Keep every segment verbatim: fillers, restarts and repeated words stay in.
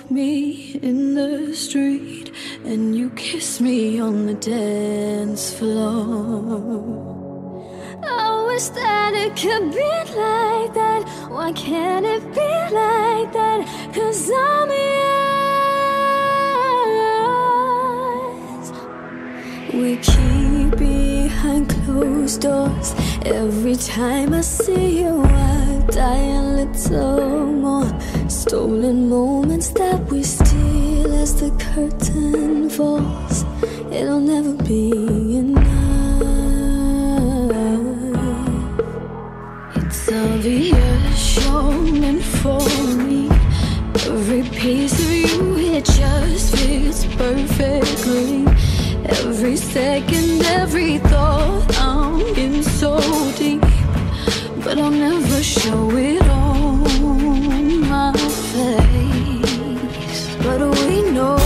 me in the street and you kiss me on the dance floor. I wish that it could be like that. Why can't it be like that? 'Cause I'm yours. We keep behind closed doors. Every time I see you I die a little more. Stolen moments that we steal as the curtain falls. It'll never be enough. It's obvious you're meant for me. Every piece of you, it just fits perfectly. Every second, every thought, I'm in so deep. But I'll never show it on my face. But we know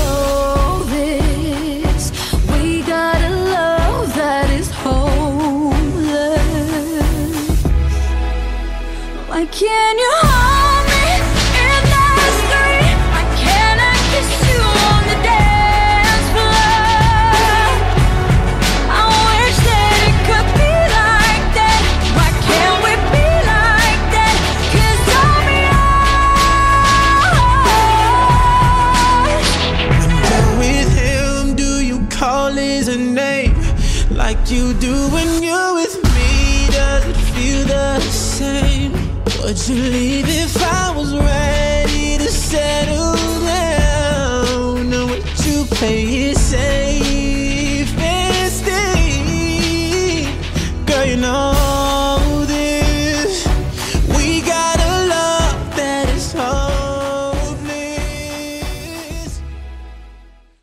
this, we got a love that is homeless. Why can't you hold me in the street? Why can't I kiss you on the dance floor? I wish that it could be like that. Why can't we be like that? 'Cause I'm yours. When you're with him, do you call his name like you do when you're with me? Does it feel the same? Would you leave if I was ready to settle down? Or would you play it safe